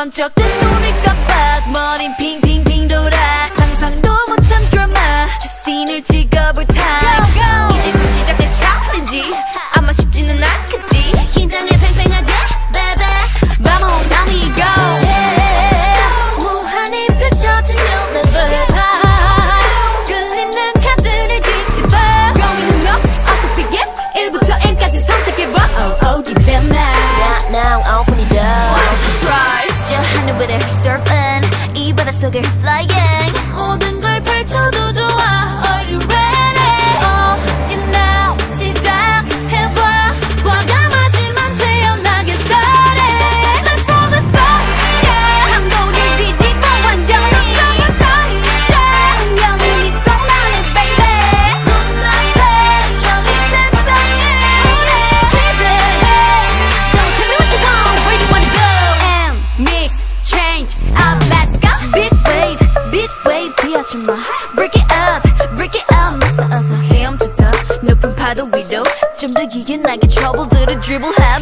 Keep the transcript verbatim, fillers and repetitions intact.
번쩍 뜬 눈을 깜빡 머린 핑핑핑 돌아 상상도 못한 드라마 저 씬을 찍어볼 타임 이제부터 시작될 챌린지 아마 쉽지는 않겠지 긴장해 팽팽하게 baby Vamos amigo yeah. 무한히 펼쳐진 new level 끌리는 카드를 뒤집어 Going up 어서 begin 일부터 N까지 선택해봐 Oh oh give them now Right now open it up Surprise 저 하늘 위를 surfing 이 바닷속을 flying 모든 걸 펼쳐도 좋아 Are you ready? Oh you know 시작해봐 과감하지만 태연하게 started Let's roll the dice yeah. 한번을 뒤집어 완전히 깜깜한 파이샤 운명은 있어 나는 baby 눈앞에 열린 세상에 기대해 So tell me what you want where you wanna go And mix change up let's go Big wave big wave 피하지마 Break it up break it up 어서 어서 헤엄쳐다 높은 파도 위로 좀 더 기게 나게 trouble들을 dribble